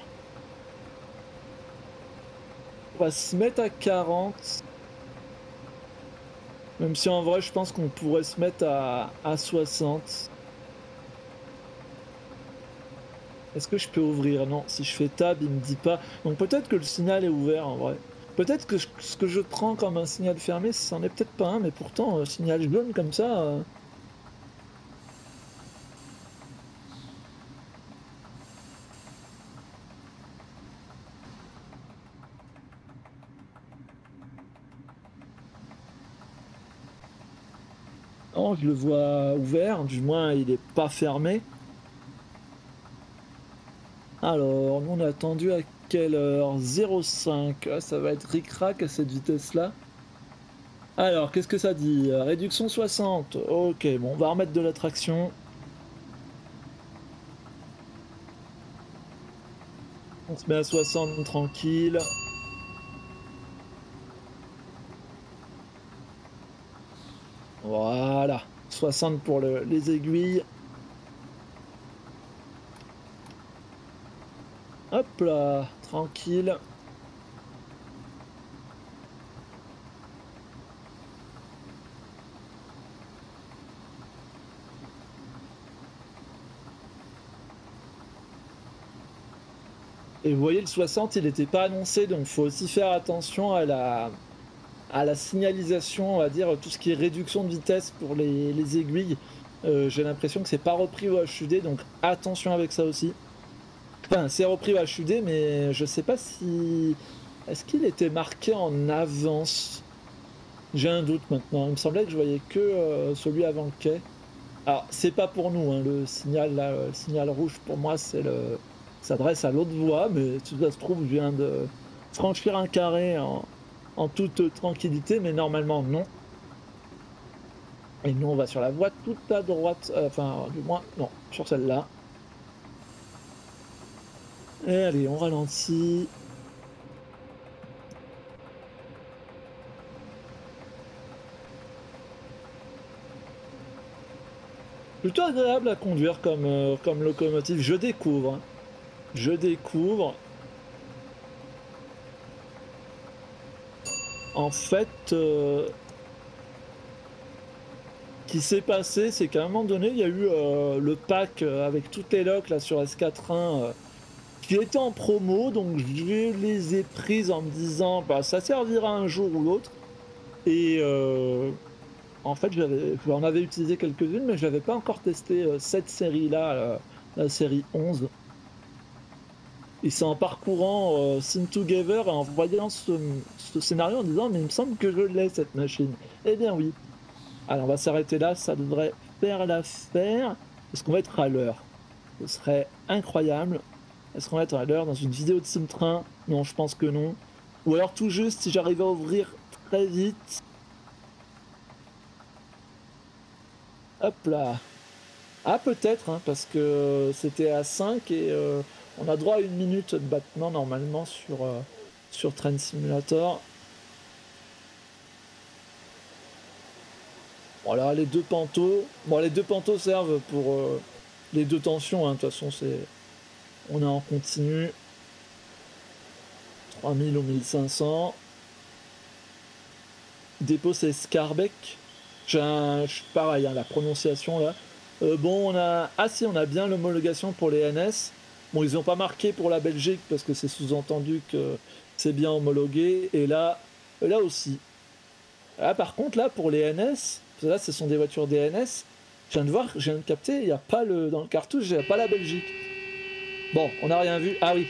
On va se mettre à quarante. Même si en vrai, je pense qu'on pourrait se mettre à, à soixante. Est-ce que je peux ouvrir? Non, si je fais tab, il me dit pas. Donc peut-être que le signal est ouvert en vrai. Peut-être que je- ce que je prends comme un signal fermé, c'en est peut-être pas un, mais pourtant, euh, signal jaune comme ça. euh, Non, je le vois ouvert, du moins il est pas fermé. Alors, nous on a attendu à quelle heure? zéro cinq. Ah, ça va être ric-rac à cette vitesse-là. Alors, qu'est-ce que ça dit? Euh, Réduction soixante. Ok, bon, on va remettre de la traction. On se met à soixante tranquille. Voilà. soixante pour le- les aiguilles. Hop là, tranquille. Et vous voyez, le soixante, il n'était pas annoncé, donc il faut aussi faire attention à la, à la signalisation, on va dire, tout ce qui est réduction de vitesse pour les, les aiguilles. Euh, j'ai l'impression que c'est pas repris au H U D, donc attention avec ça aussi. Enfin, c'est repris au H U D, mais je sais pas si... Est-ce qu'il était marqué en avance? J'ai un doute maintenant. Il me semblait que je voyais que euh, celui avant le quai. Alors, c'est pas pour nous, hein, le signal là, le signal rouge pour moi, c'est le s'adresse à l'autre voie, mais si ça se trouve, je viens de franchir un carré en, en toute tranquillité, mais normalement non. Et nous, on va sur la voie tout à droite, euh, enfin, du moins, non, sur celle-là. Et allez, on ralentit. Plutôt agréable à conduire comme, euh, comme locomotive. Je découvre. hein. Je découvre. En fait, euh, ce qui s'est passé, c'est qu'à un moment donné, il y a eu euh, le pack euh, avec toutes les locs là sur S quatre-vingts euh, qui était en promo, donc je les ai prises en me disant bah ça servira un jour ou l'autre. Et euh, en fait, j'avais, j'en avais utilisé quelques-unes, mais je n'avais pas encore testé euh, cette série-là, la, la série onze. Et c'est en parcourant euh, Sim Together et en voyant ce, ce scénario en disant mais il me semble que je l'ai cette machine. Eh bien oui. Alors on va s'arrêter là, ça devrait faire l'affaire. Est-ce qu'on va être à l'heure? Ce serait incroyable. Est-ce qu'on va être à l'heure dans une vidéo de Simtrain? Non, je pense que non. Ou alors tout juste si j'arrive à ouvrir très vite. Hop là. Ah peut-être, hein, parce que c'était à cinq et euh, on a droit à une minute de battement normalement sur, euh, sur Train Simulator. Bon alors les deux pantos. Bon les deux pantos servent pour euh, les deux tensions, hein, de toute façon c'est. On est en continu. trois mille ou mille cinq cents. Dépôt c'est Scarbeck. J'ai un. Pareil, hein, la prononciation là. Euh, bon, on a. Ah si, on a bien l'homologation pour les N S. Bon, ils n'ont pas marqué pour la Belgique parce que c'est sous-entendu que c'est bien homologué. Et là, là aussi. Là, par contre, là, pour les N S, parce que là, ce sont des voitures des N S, je viens de voir, je viens de capter, il n'y a pas le, dans le cartouche, il n'y a pas la Belgique. Bon, on n'a rien vu. Ah oui.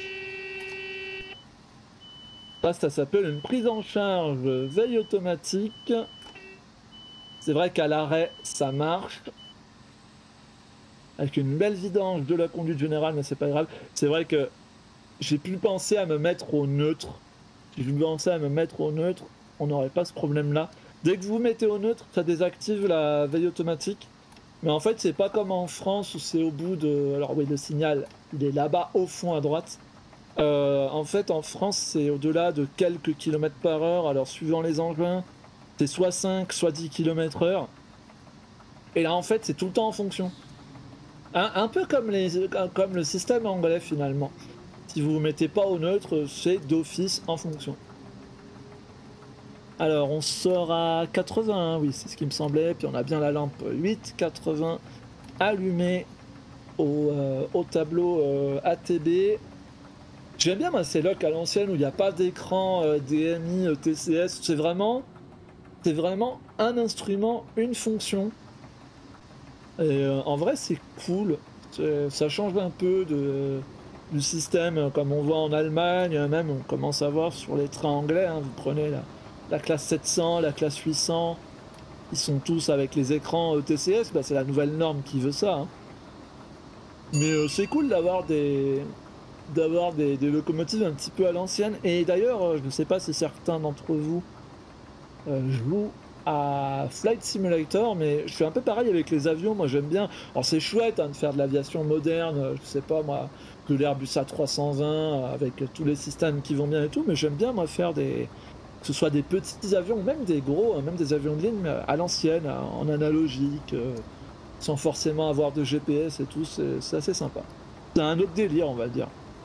Là, ça s'appelle une prise en charge veille automatique. C'est vrai qu'à l'arrêt, ça marche. Avec une belle vidange de la conduite générale, mais c'est pas grave. C'est vrai que j'ai pu penser à me mettre au neutre. Si je pensais à me mettre au neutre, on n'aurait pas ce problème-là. Dès que vous mettez au neutre, ça désactive la veille automatique. Mais en fait, c'est pas comme en France où c'est au bout de... Alors oui, le signal, il est là-bas au fond à droite. Euh, en fait, en France, c'est au-delà de quelques kilomètres par heure. Alors, suivant les engins, c'est soit cinq, soit dix kilomètres heure. Et là, en fait, c'est tout le temps en fonction. Un, un peu comme, les, comme le système anglais, finalement. Si vous ne mettez pas au neutre, c'est d'office en fonction. Alors, on sort à quatre-vingts, oui, c'est ce qui me semblait. Puis on a bien la lampe huit quatre-vingts allumée au, euh, au tableau euh, A T B. J'aime bien, moi, ces locks à l'ancienne où il n'y a pas d'écran euh, D M I, euh, T C S. C'est vraiment, c'est vraiment un instrument, une fonction. Et euh, en vrai, c'est cool. Ça change un peu de, du système, comme on voit en Allemagne. Même, on commence à voir sur les trains anglais. Hein, vous prenez la, la classe sept cents, la classe huit cents. Ils sont tous avec les écrans euh, T C S. Bah, c'est la nouvelle norme qui veut ça. Hein. Mais euh, c'est cool d'avoir des d'avoir des, des locomotives un petit peu à l'ancienne. Et d'ailleurs, euh, je ne sais pas si certains d'entre vous euh, jouent à Flight Simulator, mais je fais un peu pareil avec les avions. Moi, j'aime bien. Alors, c'est chouette hein, de faire de l'aviation moderne, euh, je sais pas moi, de l'Airbus A trois cent vingt euh, avec tous les systèmes qui vont bien et tout, mais j'aime bien moi faire des. Que ce soit des petits avions, ou même des gros, hein, même des avions de ligne, mais à l'ancienne, en analogique, euh, sans forcément avoir de G P S et tout, c'est assez sympa. C'est un autre délire, on va dire.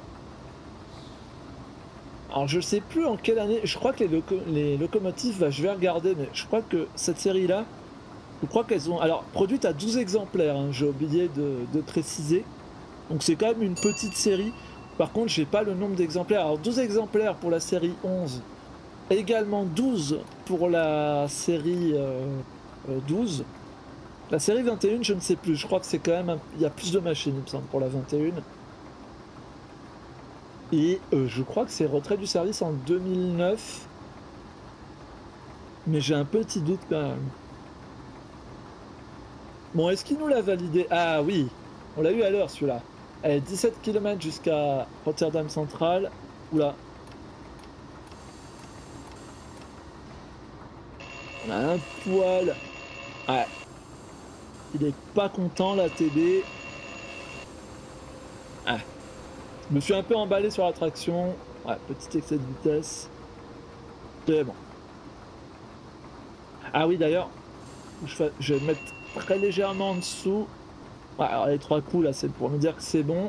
Alors je sais plus en quelle année, je crois que les, loco les locomotives, bah, je vais regarder, mais je crois que cette série-là, je crois qu'elles ont... Alors, produite à douze exemplaires, hein, j'ai oublié de, de préciser. Donc c'est quand même une petite série. Par contre, j'ai pas le nombre d'exemplaires. Alors douze exemplaires pour la série onze, également douze pour la série euh, euh, douze. La série vingt et un, je ne sais plus, je crois que c'est quand même... Un... Il y a plus de machines, il me semble, pour la vingt et un. Et euh, je crois que c'est retrait du service en deux mille neuf. Mais j'ai un petit doute quand même. Bon, est-ce qu'il nous l'a validé? Ah oui, on l'a eu à l'heure celui-là. Allez, dix-sept kilomètres jusqu'à Rotterdam Central. Oula. On a un poil. Ouais. Il est pas content, la T B. Ah. Je me suis un peu emballé sur la traction. Ouais, petit excès de vitesse. C'est bon. Ah oui, d'ailleurs, je, je vais mettre très légèrement en dessous. Ouais, alors les trois coups, là, c'est pour me dire que c'est bon.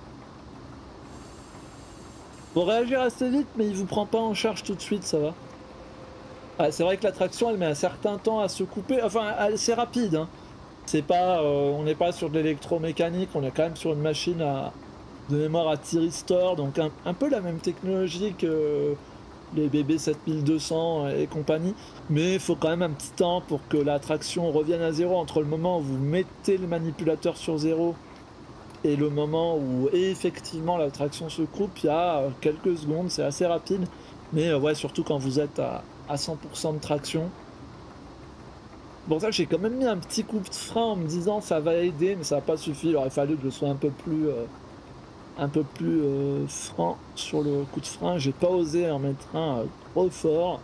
Faut réagir assez vite, mais il vous prend pas en charge tout de suite, ça va. Ah, c'est vrai que la traction, elle met un certain temps à se couper. Enfin, c'est rapide. Hein. C'est pas, euh, on n'est pas sur de l'électromécanique, on est quand même sur une machine à, de mémoire à thyristor, donc un, un peu la même technologie que les B B sept mille deux cents et compagnie, mais il faut quand même un petit temps pour que la traction revienne à zéro entre le moment où vous mettez le manipulateur sur zéro et le moment où effectivement la traction se coupe. Il y a quelques secondes, c'est assez rapide, mais ouais, surtout quand vous êtes à, à cent pour cent de traction. Bon, ça, j'ai quand même mis un petit coup de frein en me disant ça va aider, mais ça n'a pas suffi. Il aurait fallu que je sois un peu plus, euh, un peu plus euh, franc sur le coup de frein. J'ai pas osé en mettre un euh, trop fort.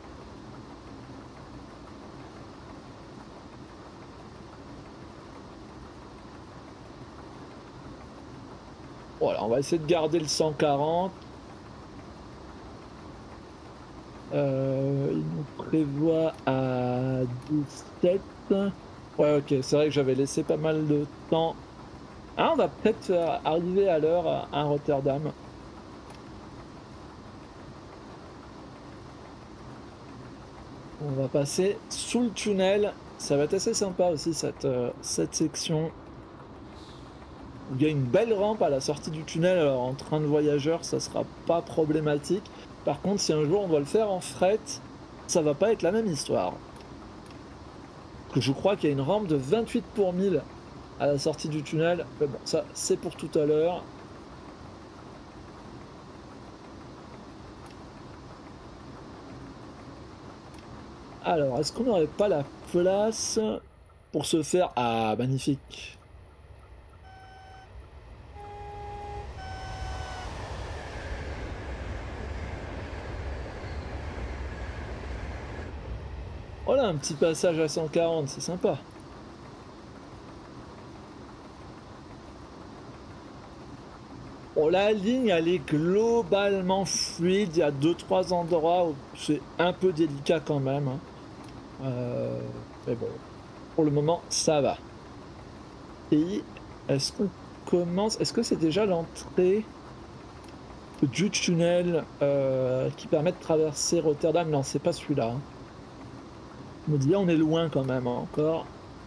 Voilà, on va essayer de garder le cent quarante. Euh, il nous prévoit à dix-sept. Ouais, ok, c'est vrai que j'avais laissé pas mal de temps. Ah, on va peut-être arriver à l'heure à Rotterdam. On va passer sous le tunnel. Ça va être assez sympa aussi cette, euh, cette section. Il y a une belle rampe à la sortie du tunnel. Alors en train de voyageur, ça sera pas problématique. Par contre, si un jour on doit le faire en fret, ça va pas être la même histoire. Que je crois qu'il y a une rampe de vingt-huit pour mille à la sortie du tunnel, mais bon, ça, c'est pour tout à l'heure. Alors, est-ce qu'on n'aurait pas la place pour se faire... Ah, magnifique. Voilà, un petit passage à cent quarante, c'est sympa. Bon, la ligne, elle est globalement fluide. Il y a deux trois endroits où c'est un peu délicat quand même, hein. Euh, mais bon, pour le moment, ça va. Et est-ce qu'on commence... Est-ce que c'est déjà l'entrée du tunnel euh, qui permet de traverser Rotterdam? Non, c'est pas celui-là, hein. Je me dis, on est loin quand même, hein, encore.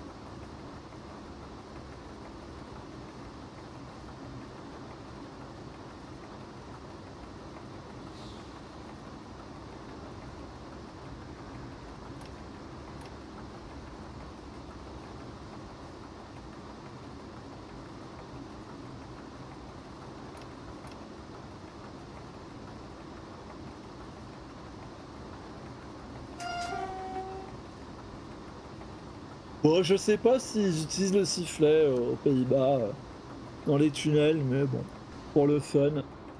Bon, je sais pas s'ils utilisent le sifflet euh, aux Pays-Bas, euh, dans les tunnels, mais bon, pour le fun.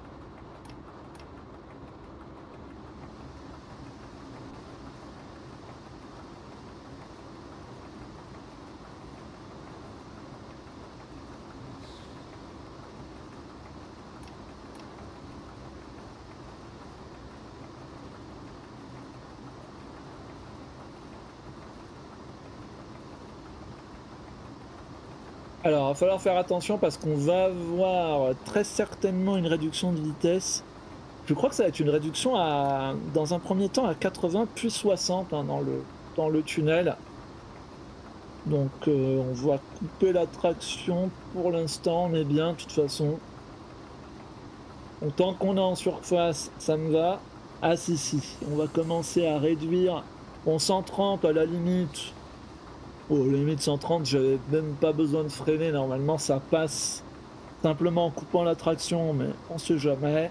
Alors, il va falloir faire attention parce qu'on va avoir très certainement une réduction de vitesse. Je crois que ça va être une réduction à, dans un premier temps à quatre-vingts puis soixante, hein, dans le, dans le tunnel. Donc euh, on va couper la traction pour l'instant, on est bien de toute façon. Donc, tant qu'on est en surface, ça me va. Ah si si, on va commencer à réduire. On cent trente à la limite. Oh, la limite cent trente, j'avais même pas besoin de freiner, normalement ça passe simplement en coupant la traction, mais on sait jamais.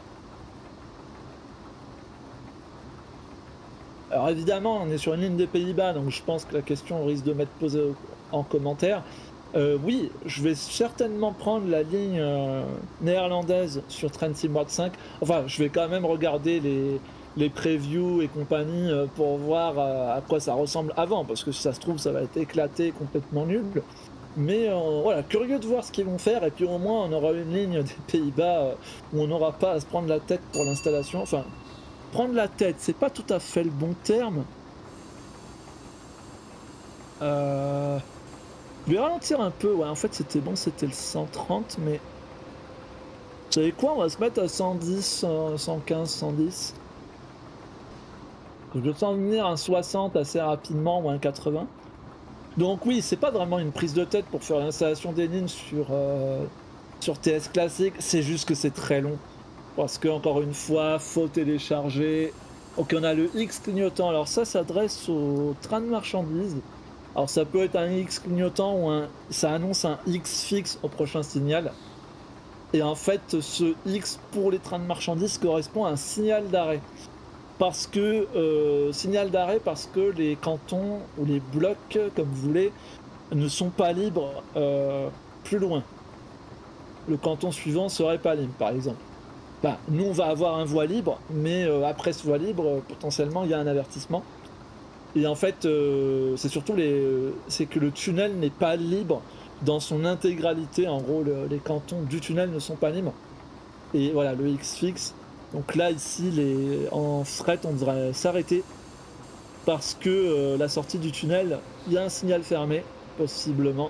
Alors évidemment, on est sur une ligne des Pays-Bas, donc je pense que la question risque de m'être posée en commentaire. Euh, oui, je vais certainement prendre la ligne euh, néerlandaise sur Train Sim World cinq. Enfin, je vais quand même regarder les, les previews et compagnie euh, pour voir euh, à quoi ça ressemble avant, parce que si ça se trouve, ça va être éclaté, complètement nul. Mais euh, voilà, curieux de voir ce qu'ils vont faire, et puis au moins on aura une ligne des Pays-Bas euh, où on n'aura pas à se prendre la tête pour l'installation. Enfin, prendre la tête, c'est pas tout à fait le bon terme. Euh... Je vais ralentir un peu, ouais, en fait c'était bon, c'était le cent trente, mais... Vous savez quoi, on va se mettre à cent dix, cent quinze, cent dix. Je sens venir un soixante assez rapidement, ou un quatre-vingts. Donc oui, c'est pas vraiment une prise de tête pour faire l'installation des lignes sur, euh, sur T S classique, c'est juste que c'est très long. Parce que, encore une fois, faut télécharger. Donc on a le X clignotant, alors ça s'adresse au train de marchandises. Alors ça peut être un X clignotant ou un... ça annonce un X fixe au prochain signal. Et en fait, ce X pour les trains de marchandises correspond à un signal d'arrêt. Parce que... Euh, signal d'arrêt parce que les cantons ou les blocs, comme vous voulez, ne sont pas libres euh, plus loin. Le canton suivant serait pas libre, par exemple. Bah, nous, on va avoir un voie libre, mais euh, après ce voie libre, euh, potentiellement, il y a un avertissement. Et en fait, euh, c'est surtout les, c'est que le tunnel n'est pas libre dans son intégralité. En gros, le, les cantons du tunnel ne sont pas libres. Et voilà, le X fixe. Donc là, ici, les, en fret, on devrait s'arrêter parce que euh, la sortie du tunnel, il y a un signal fermé, possiblement.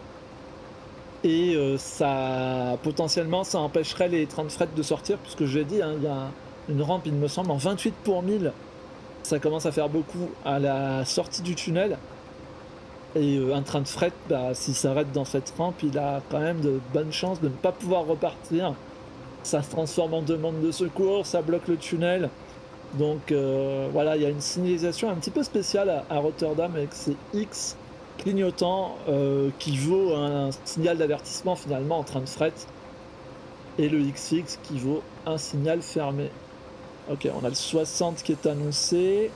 Et euh, ça, potentiellement, ça empêcherait les trains de fret de sortir, puisque j'ai dit, hein, il y a une rampe, il me semble, en vingt-huit pour mille. Ça commence à faire beaucoup à la sortie du tunnel. Et euh, un train de fret, bah, s'il s'arrête dans cette rampe, il a quand même de bonnes chances de ne pas pouvoir repartir. Ça se transforme en demande de secours, ça bloque le tunnel. Donc euh, voilà, il y a une signalisation un petit peu spéciale à, à Rotterdam avec ces X clignotants euh, qui vaut un signal d'avertissement finalement en train de fret et le X X qui vaut un signal fermé. Ok, on a le soixante qui est annoncé.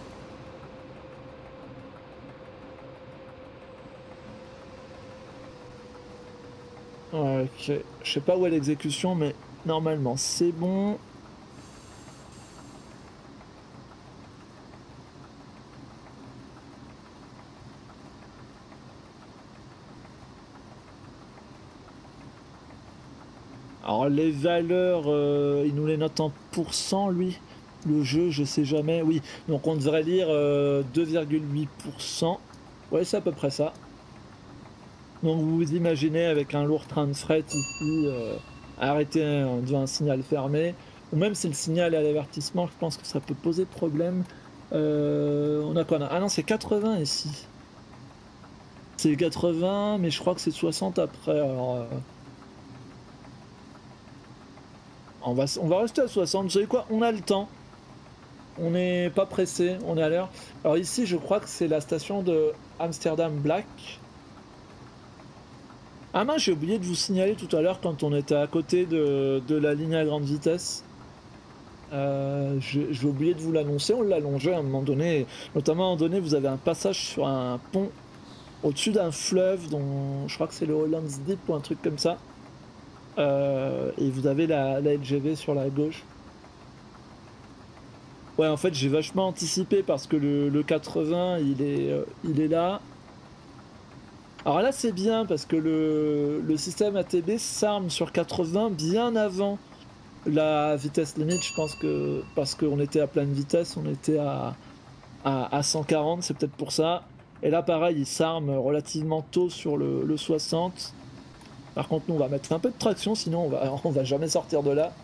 Ok, je sais pas où est l'exécution, mais normalement c'est bon. Alors les valeurs, euh, il nous les note en pourcent lui. Le jeu, je sais jamais. Oui, donc on devrait lire euh, deux virgule huit pour cent. Ouais, c'est à peu près ça. Donc vous vous imaginez avec un lourd train de fret ici, euh, arrêté hein, devant un signal fermé, ou même si le signal est à l'avertissement, je pense que ça peut poser problème. Euh, on a quoi? Ah non, c'est quatre-vingts ici. C'est quatre-vingts, mais je crois que c'est soixante après. Alors, euh, on va, on va rester à soixante. Vous savez quoi? On a le temps. On n'est pas pressé, on est à l'heure. Alors ici, je crois que c'est la station de Amsterdam Black. Ah mince, j'ai oublié de vous signaler tout à l'heure quand on était à côté de, de la ligne à grande vitesse. Euh, j'ai oublié de vous l'annoncer, on l'a allongé à un moment donné. Notamment à un moment donné, vous avez un passage sur un pont au-dessus d'un fleuve dont je crois que c'est le Hollands Deep ou un truc comme ça. Euh, et vous avez la, la L G V sur la gauche. Ouais, en fait, j'ai vachement anticipé parce que le, le quatre-vingts, il est, euh, il est là. Alors là, c'est bien parce que le, le système A T B s'arme sur quatre-vingts bien avant la vitesse limite. Je pense que parce qu'on était à pleine vitesse, on était à, à, à cent quarante, c'est peut-être pour ça. Et là, pareil, il s'arme relativement tôt sur le, le soixante. Par contre, nous, on va mettre un peu de traction, sinon on va, on va jamais sortir de là.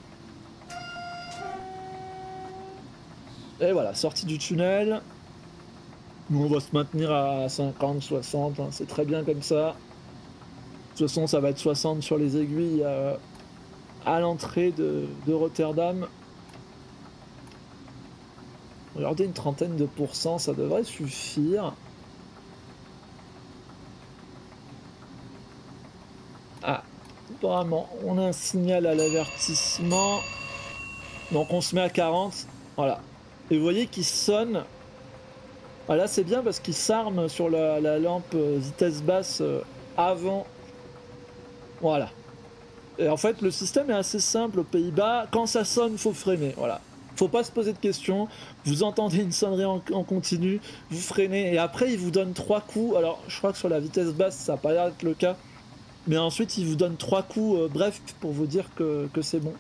Et voilà, sortie du tunnel. Nous, on va se maintenir à cinquante, soixante, hein, c'est très bien comme ça. De toute façon, ça va être soixante sur les aiguilles euh, à l'entrée de, de Rotterdam. Regardez, une trentaine de pourcents, ça devrait suffire. Ah, vraiment, on a un signal à l'avertissement. Donc on se met à quarante. Voilà. Et vous voyez qu'il sonne. Voilà, c'est bien parce qu'il s'arme sur la, la lampe euh, vitesse basse euh, avant. Voilà. Et en fait, le système est assez simple aux Pays-Bas. Quand ça sonne, il faut freiner. Voilà. Faut pas se poser de questions. Vous entendez une sonnerie en, en continu, vous freinez. Et après, il vous donne trois coups. Alors, je crois que sur la vitesse basse, ça n'a pas l'air d'être le cas. Mais ensuite, il vous donne trois coups, euh, bref, pour vous dire que, que c'est bon.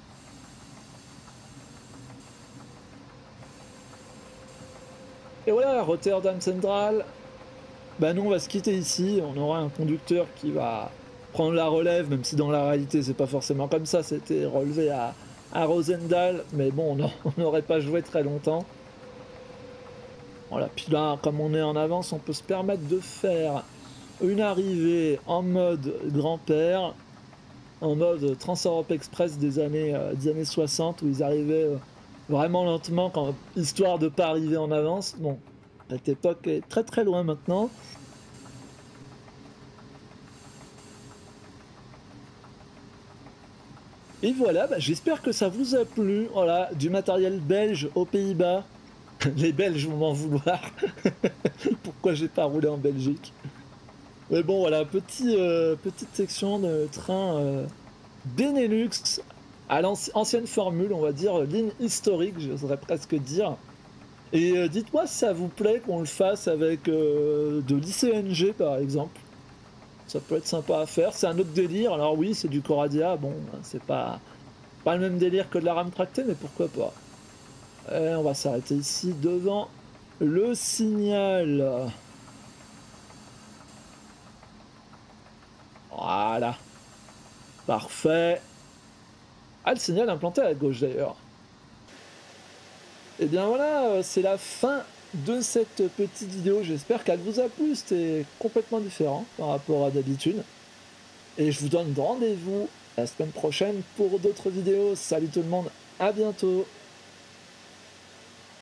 Et voilà, Rotterdam Central. Bah nous, on va se quitter ici. On aura un conducteur qui va prendre la relève, même si dans la réalité, c'est pas forcément comme ça. C'était relevé à, à Roosendaal. Mais bon, on n'aurait pas joué très longtemps. Voilà, puis là, comme on est en avance, on peut se permettre de faire une arrivée en mode grand-père, en mode Trans-Europe Express des années, euh, des années soixante, où ils arrivaient euh, vraiment lentement, quand, histoire de ne pas arriver en avance. Bon, cette époque est très très loin maintenant. Et voilà, bah, j'espère que ça vous a plu. Voilà, du matériel belge aux Pays-Bas. Les Belges vont m'en vouloir. Pourquoi j'ai pas roulé en Belgique? Mais bon, voilà, petit, euh, petite section de train euh, Benelux à l'ancienne formule, on va dire, ligne historique, j'oserais presque dire. Et euh, dites-moi si ça vous plaît qu'on le fasse avec euh, de l'I C N G par exemple. Ça peut être sympa à faire. C'est un autre délire. Alors oui, c'est du Coradia. Bon, c'est pas, pas le même délire que de la rame tractée, mais pourquoi pas. Et on va s'arrêter ici devant le signal. Voilà. Parfait. Ah, le signal implanté à gauche d'ailleurs. Et bien voilà, euh, c'est la fin de cette petite vidéo. J'espère qu'elle vous a plu. C'était complètement différent par rapport à d'habitude. Et je vous donne rendez-vous la semaine prochaine pour d'autres vidéos. Salut tout le monde, à bientôt.